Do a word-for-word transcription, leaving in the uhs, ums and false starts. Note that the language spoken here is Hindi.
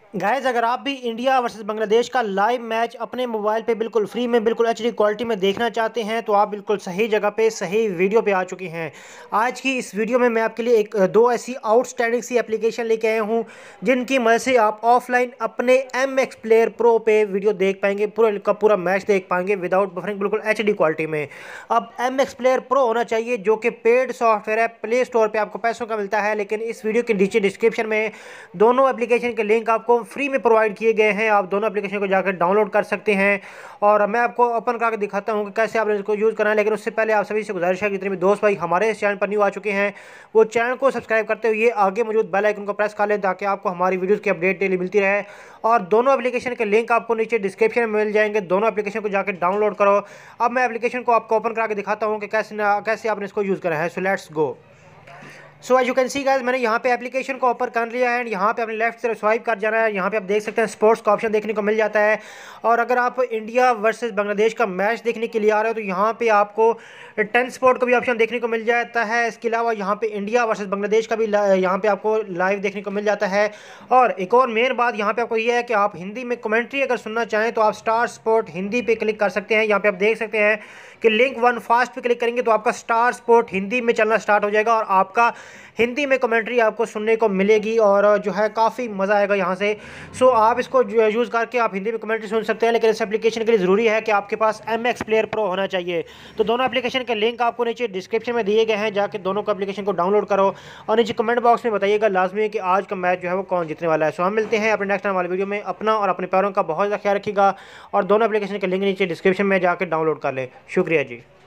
गाइस, अगर आप भी इंडिया वर्सेस बांग्लादेश का लाइव मैच अपने मोबाइल पे बिल्कुल फ्री में बिल्कुल एचडी क्वालिटी में देखना चाहते हैं तो आप बिल्कुल सही जगह पे सही वीडियो पे आ चुके हैं। आज की इस वीडियो में मैं आपके लिए एक दो ऐसी आउटस्टैंडिंग सी एप्लीकेशन लेके आया हूं जिनकी मदद से आप ऑफलाइन अपने एम एक्स प्लेयर प्रो पे वीडियो देख पाएंगे, पूरा का पूरा मैच देख पाएंगे विदाउट बफरिंग, बिल्कुल एचडी क्वालिटी में। अब एम एक्स प्लेयर प्रो होना चाहिए जो कि पेड सॉफ्टवेयर है, प्ले स्टोर पर आपको पैसों का मिलता है, लेकिन इस वीडियो के नीचे डिस्क्रिप्शन में दोनों एप्लीकेशन के लिंक आपको फ्री में प्रोवाइड किए गए हैं। आप दोनों एप्लीकेशन को जाकर डाउनलोड कर सकते हैं और मैं आपको ओपन करके दिखाता हूं कि कैसे आपने इसको यूज़ करना है। लेकिन उससे पहले आप सभी से गुजारिश है कि जितने भी दोस्त भाई हमारे इस चैनल पर न्यू आ चुके हैं वो चैनल को सब्सक्राइब करते हुए आगे मौजूद बेल आइकन को प्रेस कर लें ताकि आपको हमारी वीडियोज़ की अपडेट डेली मिलती रहे। और दोनों एप्लीकेशन के लिंक आपको नीचे डिस्क्रिप्शन में मिल जाएंगे, दोनों एप्लीकेशन को जाकर डाउनलोड करो। अब मैं एप्लीकेशन को आपको ओपन करके दिखाता हूँ कि कैसे कैसे आपने इसको यूज़ करा है। So let's go. So as you can see guys, मैंने यहाँ पे एप्लीकेशन को ओपन कर लिया है एंड यहाँ पे अपने लेफ्ट से स्वाइप कर जाना है। यहाँ पे आप देख सकते हैं स्पोर्ट्स का ऑप्शन देखने को मिल जाता है। और अगर आप इंडिया वर्सेस बांग्लादेश का मैच देखने के लिए आ रहे हो तो यहाँ पे आपको टेन स्पोर्ट का भी ऑप्शन देखने को मिल जाता है। इसके अलावा यहाँ पे इंडिया वर्सेस बांग्लादेश का भी यहाँ पे आपको लाइव देखने को मिल जाता है। और एक और मेन बात यहाँ पे आपको ये है कि आप हिंदी में कमेंट्री अगर सुनना चाहें तो आप स्टार स्पोर्ट हिंदी पे क्लिक कर सकते हैं। यहाँ पे आप देख सकते हैं कि लिंक वन फास्ट पे क्लिक करेंगे तो आपका स्टार स्पोर्ट हिंदी में चलना स्टार्ट हो जाएगा और आपका हिंदी में कमेंट्री आपको सुनने को मिलेगी और जो है काफ़ी मज़ा आएगा यहाँ से। सो आप इसको यूज़ करके आप हिंदी में कमेंट्री सुन सकते हैं, लेकिन इस एप्लीकेशन के लिए ज़रूरी है कि आपके पास एम एक्स प्लेयर प्रो होना चाहिए। तो दोनों एप्लीकेशन के लिंक आपको नीचे डिस्क्रिप्शन में दिए गए हैं, जाके दोनों को एप्लीकेशन को डाउनलोड करो और नीचे कमेंट बॉक्स में बताइएगा लाजमी है कि आज का मैच जो है वो कौन जीतने वाला है। सो हम मिलते हैं अपने नेक्स्ट आने वाले वीडियो में। अपना और अपने पैरों का बहुत ज़्यादा ख्याल रखिएगा और दोनों एप्लीकेशन के लिंक नीचे डिस्क्रिप्शन में जाकर डाउनलोड कर लें। शुक्रिया जी।